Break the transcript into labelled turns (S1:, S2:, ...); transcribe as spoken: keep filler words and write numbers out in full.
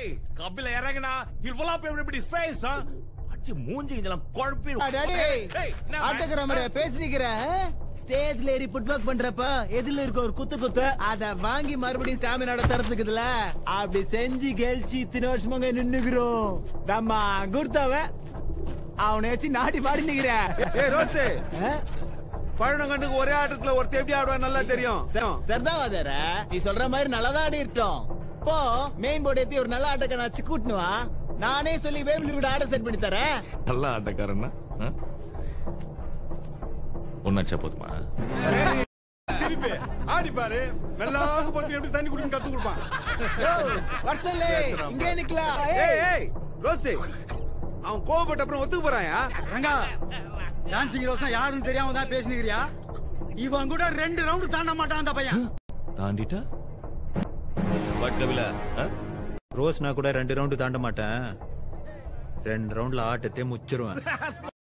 S1: Kapila இறங்குனா he'll fall up everybody's face, huh? அச்சி மூஞ்சி இதெல்லாம் குழப்பிடும்.
S2: டாடி ஆட்டோகிராம் மாதிரி பேசினிக்கிற ஸ்டேஜ்ல ஏறி ஃபுட்வொர்க் பண்றப்ப எதில இருக்க ஒரு குத்து குத்து அத வாங்கி மறுபடியும் ஸ்டாமினாட தரத்துக்குதுல அப்படி செஞ்சு கெல்ச்சி இத்தனை வருஷமாங்க நின்னுக்கிறோம் தம்மா குர்தாவ அவனை வச்சு நாடி பாடி நிக்கிற.
S3: ஏய் ரோஸ் பழனங்கண்டுக்கு ஒரே ஆட்டத்துல ஒருத்த எப்படி ஆடுவா நல்லா தெரியும்.
S2: சர்தாவாதர நீ சொல்ற மாதிரி நல்லாதான் ஆடி இருக்கோம். போ மெயின் போர்டு ஏத்தி ஒரு நல்ல ஆட்டக்காரன் வச்சு கூட்டுனு வா. நானே சொல்லி வேவ்லி கூட ஆர்டர் செட் பண்ணி தரேன்.
S1: நல்ல ஆட்டக்காரன்னா ஒன்னாச்சா போதுமா?
S3: சிரிப்பே ஆடி பாரு வெள்ளாக போட்டு எப்படி தண்ணி குடின்னு கத்து கொடுப்பான்.
S2: வர்சல்லே இங்கே நிக்கலாம்.
S3: ஏய் ஏய் ரோஸ் அவன் கோபப்பட்ட அப்புறம் ஒத்துக்கு போறாயா?
S4: ரங்கா டான்சிங் ரோஸ்னா யாருன்னு தெரியாம தான் பேசினிக்கிறியா? இவன் கூட ரெண்டு ரவுண்ட் தாண்ட மாட்டான் அந்த பையன்.
S1: தாண்டிட்டா வாட் கபில?
S5: ரோஸ்னா கூட ரெண்டு ரவுண்ட் தாண்ட மாட்டேன். ரெண்டு ரவுண்ட்ல ஆட்டத்தை முச்சிருவேன்.